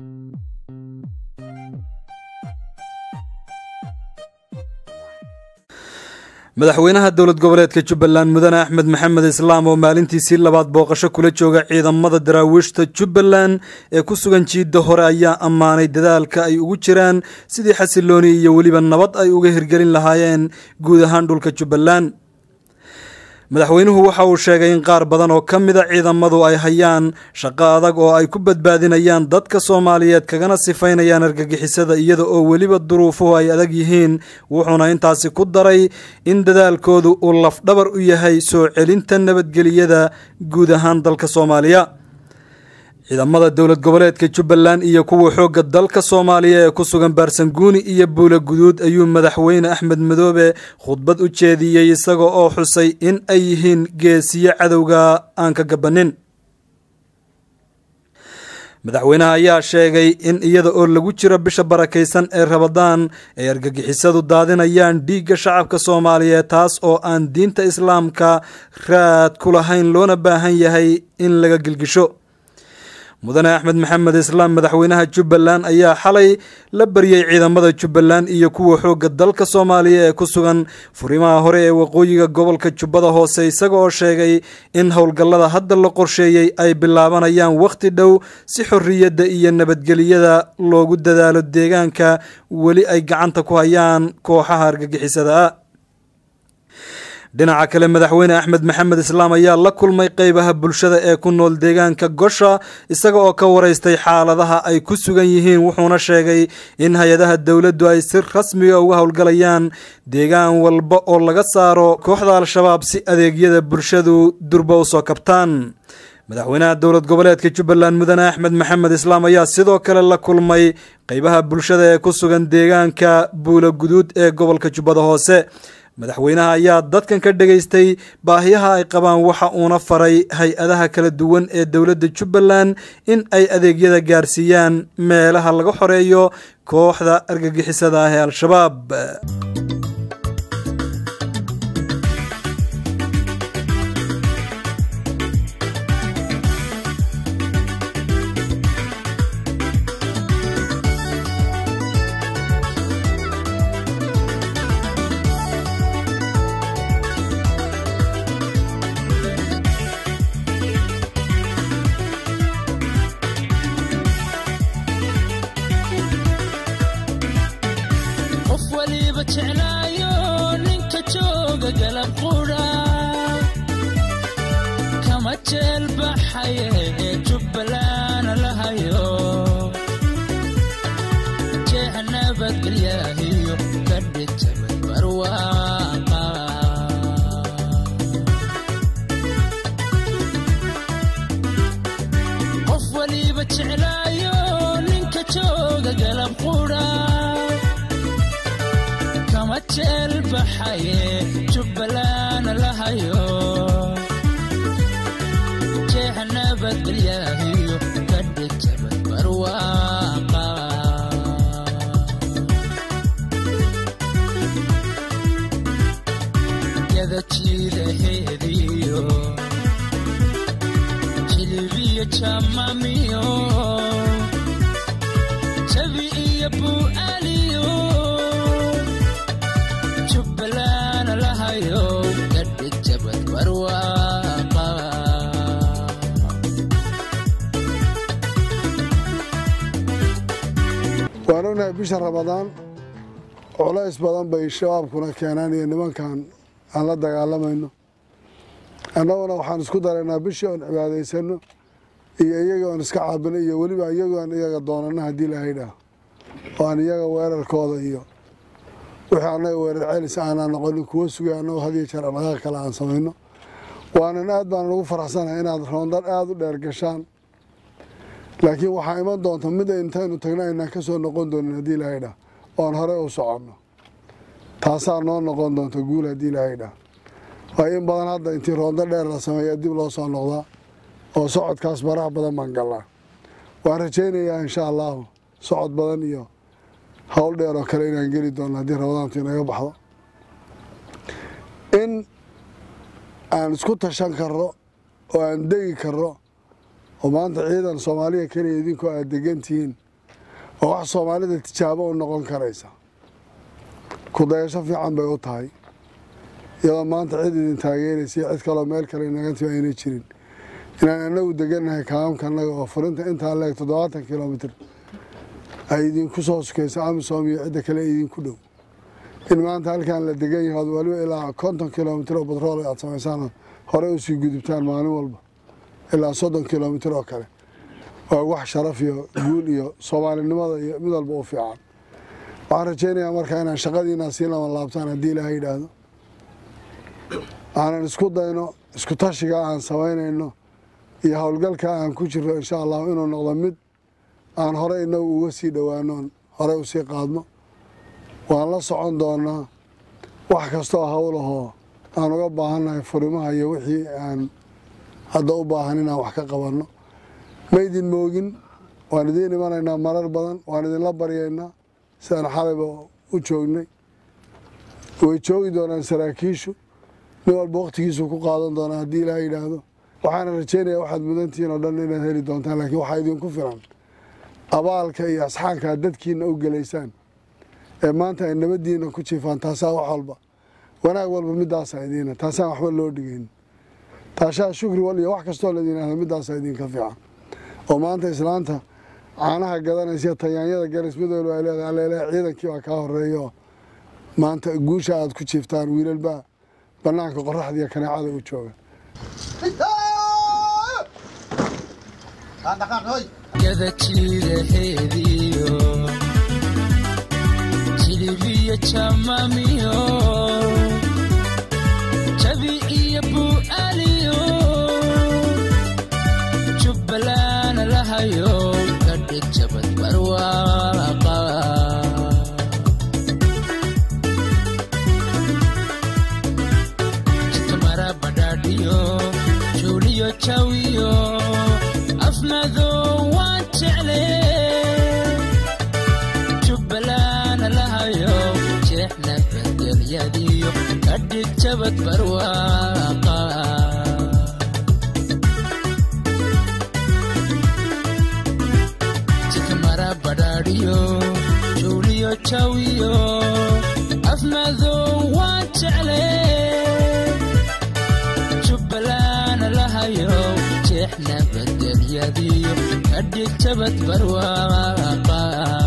madaxweynaha dowlad goboleedka Jubbaland Mudane Axmed Maxamed Islaam oo maalintiisii labaad booqasho kula jooga ciidamada daraawiishta Jubbaland ee ku sugan jiidda hore ayaa ammaanay dadaalka ay ugu jiraan sidii xasilooni iyo waliba nabad ay uga hirgelin lahaayeen guud ahaan dhulka Jubbaland. madaxweynuhu waxa uu sheegay in qaar badan oo kamid ah ciidamadu ay hayaan shaqo adag oo ay ku badbaadinayaan dadka Soomaaliyeed kagana sifaynayaan argagixisada iyada oo waliba duruufuhu ay adag yihiin, wuxuuna intaasi ku daray in dadaalkoodu uu laf dhabar u yahay soo celinta nabadgeliyada guud ahaan dalka Soomaaliya. ciidamada dowlad goboleedka Jubbaland iyo kuwa xooga dalka Soomaaliya ee ku sugan Baarsanguuni iyo Buula Guduud ayuu madaxweyne Axmed Madoobe khudbad u jeediyay isaga oo xusay in ay yihiin geesiyo cadowga aan ka gabanin. madaxweynaha ayaa sheegay in iyada oo lagu jiro bisha barakeysan ee Ramadaan ay argagixisadu daadinayaan dhiigga shacabka Soomaaliyeed taas oo aan diinta Islaamka raad ku lahayn loona baahan yahay in laga gilgisho. mudane Axmed Maxamed Islaam madaxweynaha Jubbaland ayaa xalay la bariyay ciidamada Jubbaland iyo kuwa xooga dalka Soomaaliya ee ku sugan furimaha hore ee waqooyiga gobolka Jubbada Hoose isaga oo sheegay in howlgallada hadda la qorsheeyay ay bilaabanayaan waqti dhow si xorriyadda iyo nabadgelyada loogu dadaalo deegaanka wali ay gacanta ku hayaan kooxaha argagixisada ah. dhinaca kale madaxweyne Axmed Maxamed Islaam ayaa la kulmay qaybaha bulshada ee ku nool deegaanka Gosha isaga oo ka wareystay xaaladaha ay ku sugan yihiin, wuxuuna sheegay in hay'adaha dawladdu ay si rasmi ah uga howlgalayaan deegaan walba oo laga saaro kooxda Al-Shabaab si adeegyada bulshadu durba u soo kabtaan. madaxweynaha dowlad goboleedka Jubbaland Mudane Axmed Maxamed Islaam ayaa sidoo kale la kulmay qaybaha bulshada ee ku sugan deegaanka Buula Guduud ee gobolka Jubbada Hoose. madaxweynaha ayaa dadkan ka dhageystay baahiyaha ay qabaan waxa uuna faray hay'adaha kala duwan ee dowladda Jubbaland in ay adeegyada gaarsiiyaan meelaha laga xoreeyo kooxda argagixisada ah ee Al-Shabaab. jeclaayo ninka jooga galab qura kama jeel baxaye Jubbaland lahayo jehnabad ilaahiyo kadhigta barwaaqa qof waliba jeclaayo ninka jooga galab qura jeel baxaye Jubbaland lahayo jehnabad ilaahiyo kadhigta barwaaqa yada jiidaheediyo jilbiyo jamamiyo jabi iyo bu'aaliyo waana bisha Ramadaan culays badan bay shabaabkuna keenaan iyo nimankan aan la dagaalamayno annaguna waxaan isku dareynaa bishii aan cibaadaysano iyo iyaga aan iska caabino iyo waliba iyaga aan iyaga doonana hadii la haydaa oo aan iyaga weerarkooda iyo wixii anaga weerar celis aan noqon kuwa sugay anoo hadii jeer anaga kala aan sameeyno waana aad baan ugu faraxsanahay inaad roondad aad u dheer gashaan laakiin waxa iman doonto mid intaanu tagnayna ka soo noqon doonin hadii la haydaa oo hore u socono taasoo noo noqon doonto guul hadii la haydaa way in badan hadda intii roondad dheer la sameeyo dib loo soo noqdaa oo socodkaas baraha badan man galaa waan rajaynayaa insha Allah socod badan iyo hawl dheer oo kale inaan geli doono hadii Ramadaantu inaga baxdo in aan isku tashan karo oo aan degi karo oo maanta ciidan Soomaaliya kaliya idinku aad degantiin oo wax Soomaalida tijaabo u noqon karaysa ku dayasho fiican bay u tahay iyadoo maanta cid idin taageeraysa cid kale meel kale inaga timaayay jirin inaan anagu deganahay kaamkanaga oo furinta inta leeg 70 kilomitir ay idin ku soo sukaysa Amisom iyo cid kale idin ku dhow in maanta halkaan la degan yahay waliba ilaa 50 kilomitir oo batrool aad samaysaan hore u sii gudubtaan maalin walba ilaa 30 kilomitir oo kale oo wax sharaf iyo guul iyo Soomaalinimada iyo mid walba u fiican waxaan rajaynayaa markaa inaan shaqadiina si lama laabtaan hadii Ilaahay yiraahdo aanan isku dayno isku tashiga aan sameynayno iyo hawlgalka aan ku jirro insha Allah inuu noqdo mid aan hore inagu uga sii dhawaano hore u sii qaadno waan la socon doonaa wax kasta oo hawlaho aan uga baahanahay furimaha iyo wixii aan hadda u baahan inaan wax ka qabanno maydin moogin waan idin imanaynaa marar badan waan idin la baryaynaa sidaan xalayba u joognay way joogi doonaan saraakiishu nin walba waqtigiisu ku qaadan doonaa haddii Ilaahay yiraahdo waxaan rajaynayaa waxaad mudantihiin oo dhan inaad heli doontaan laakiin waxa idinku filan abaalka iyo asxaanka dadkiina u galeysaan ee maanta ay nabadiina ku jiifaan taasaa wax walba wanaag walba midaas ay idin taasaa waxba loo dhigayn taashaa shukri wal iyo wax kasta oo la diinaha midaas ay idin ka fiican oo maanta islaanta caanaha gadanaysa tayaanyada garismadooda ay leedahay ciidankii waa ka horeeyo maanta guusha aad ku jiiftaan wiilalba banaanka qorraxda iyo kaneecada u jooga yada jiidaheediyo jilibiyo jamamiyo jabi iyo bu'aaliyo Jubbaland lahayo kadhig jabad barwaaqa jitamara badadiyo juliyo chawiyo afnado waan jecle Jubbaland lahayo jeexna bedelyadiyo kadhig jabad barwaaqa badadiyo juliyo chawiyo afnado waan jecle Jubbaland lahayo jeexna bedelyadiyo kadhig jabad barwaaqa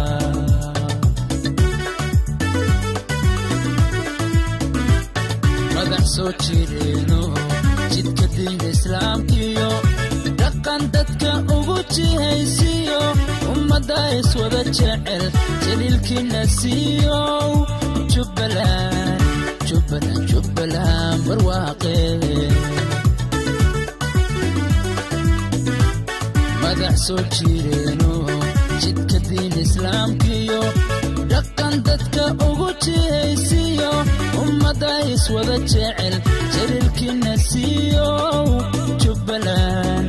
madax soo jireeno jidka diinta islaamkiyo dhaqan dadka ugu jihaysiyo ummada iswada jecel jaliilkiina siiyo Jubbaland barwaaqe madax soo jireeno jidka diinta islaamkiyo dhaqan dadka ugu jihaysiyo ummada iswada jecel jaliilkiina siiyo Jubbaland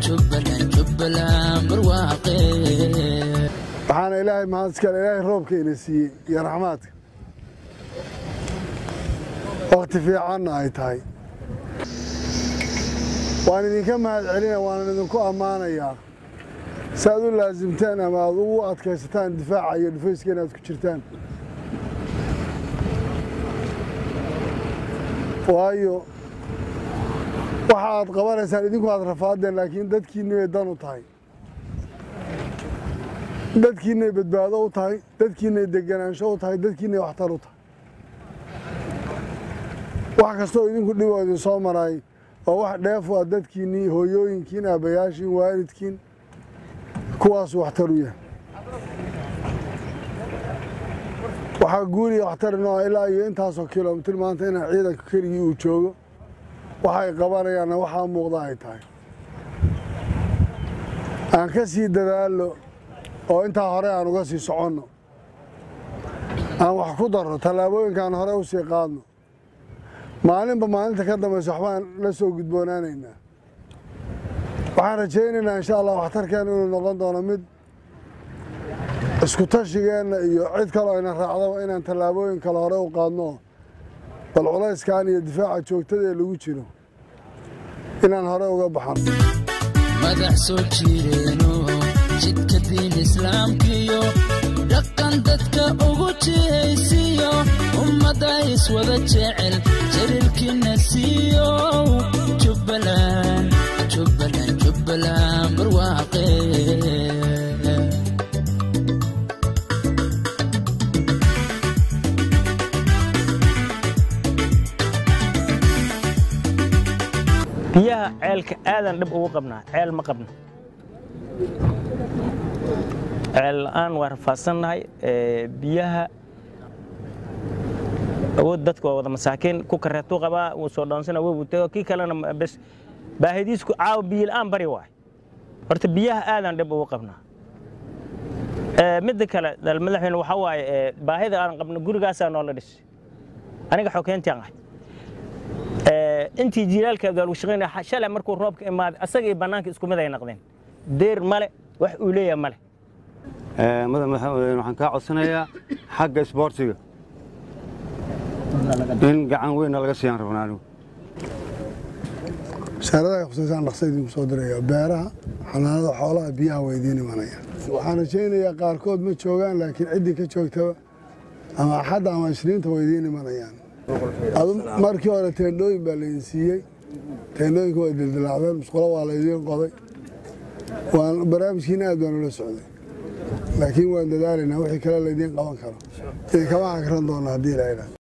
barwaaqe waxaan Ilaahay mahad iska Ilaahay roobka ina siiyay iyo raxmaadka waqti fiican ay tahay waan idinka mahad celinaa waan idinku amaanayaa saad u laasimtaan ama aad ugu adkaysataan difaaca iyo dhifayska inaad ku jirtaan waayo waxa aad qabanaysaan idinku aad rafaadeen laakiin dadkiina way dan u tahay dadkiina badbaado u tahay dadkiina deganaansho u tahay dadkiina waxtar u tahay wax kasta oo idinku dhib idin soo maray oo wax dheef ah dadkiina hooyooyinkiin aabayaashiin waalidkiin kuwaas waxtar u yahay waxa guuli waxtar noo ilaa iyo intaas oo kiiloomitir maanta in ciidanka kaliya uu joogo waxay qabanayaan waxa muuqda ay tahay aan ka sii dadaalo oo inta hore aan uga sii soconno aan wax ku daro talaabooyinkan hore u sii qaadno maalinba maalinta ka dambaysa waxbaan la soo gudboonaanaynaa waxaan rajaynaynaa insha Allah waxtarkeena inuu noqon doono mid isku tashigeena iyo cid kale oo ina raacdo inaan talaabooyin kale hore u qaadno bal culayskan iyo difaaca joogtada lagu jiro inaan hore uga baxno madax soo jireeno jidka diin islaamkiyo dhaqan dadka ugu jihaysiyo ummada iswada jecel jarilkina siiyo Jubbaland Jubbaland Jubbaland barwaaqe biyaha ceelka aadan dhib ugu qabnaa ceel ma qabno ceel aan war faasanahay biyaha awood dadku wada masaakiin ku kareeto qaba uu soo dhaansana way wutay ki kalena bas baahidiisku caaw biil aan bari waay horta biyaha aadan dhib ugu qabnaa mid kale dal madaxweyne waxa waay baahida aan qabno gurigaas aan la dhis aniga xogeyntii aan intii jiilaalka dal shaqeynaa shalay markuu roobka imaad asaga banaanka isku mid ay noqdeen deer male wax uu leeyahay male madaxweyne waxaan ka codsanayaa xagga isboortiga in gacan weyn laga siiyaan rabnaa anigu saarada khusaysan dhaqsaydii soo diraya beeraha xanaanada xoolaha biyaha weydiin imanaya waxaan rajaynayaa qaarkood ma joogaan laakiin cidii ka joogtaba ama xad ama isniinta weydiin imanayaan markii hore teendhooyin baa la siiyay teendhooyinka way dildilaacdeen musqulo waa la idin qoday waan barnaamijkiina aad baan ula socday laakiin waan dadaalaynaa wixii kale la idin qaban karo kama akran doona haddii la yidhaahdo